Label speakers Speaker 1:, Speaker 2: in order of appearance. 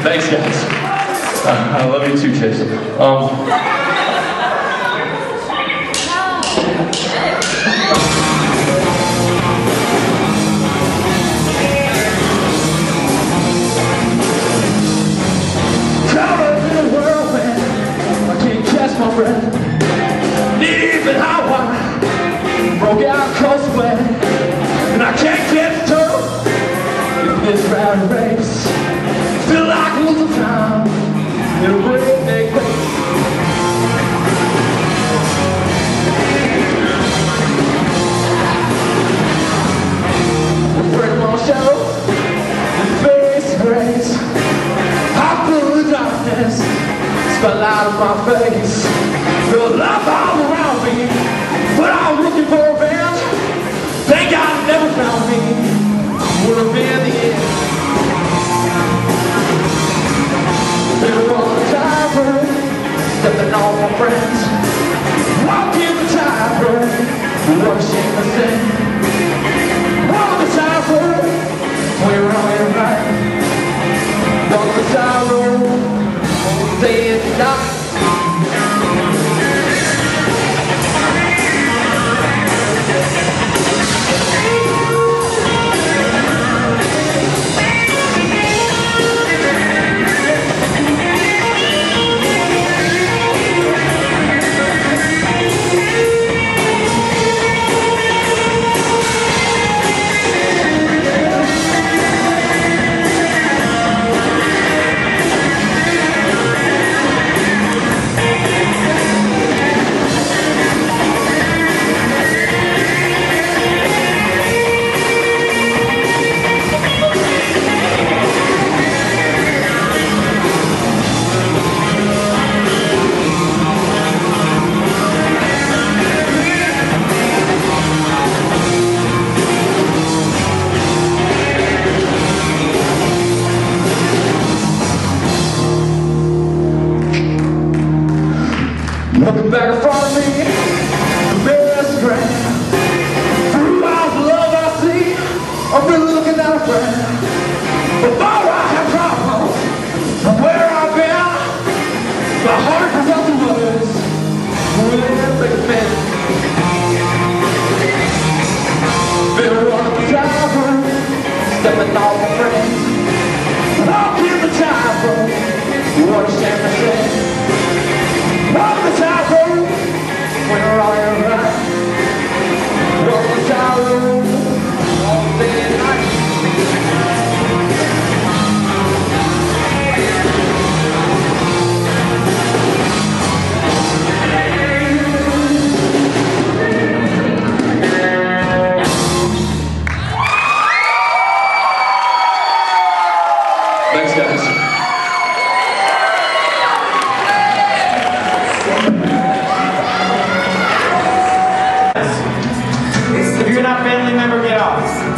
Speaker 1: Thanks, guys. I love you too, Chase.
Speaker 2: Broke out cold sweat, and I can't get through this round race. Feel like losing time in a great big race. Break my shadow and face grace. I feel the darkness spotlight on my face. Feel love all around me, but I'm looking for revenge. Thank God it never found me. Would have been the end. Been on the tightrope, stepping on my friends. Walking the tightrope, rushing the sin. On the tightrope, we're wrong and right. On the tightrope, day and night. Looking back in front of me, the best friend. Through all the love I see, I've been looking at a friend. Before I have problems, from where I've been, my heart has out the words with a pen. Been running the tightrope, stepping on my friends. Walking the tightrope, what a shame to say. Walk the tightrope, we're all in right. Walk the tightrope, all day and night.
Speaker 1: Thanks, guys.
Speaker 3: If you're not a family member, get off.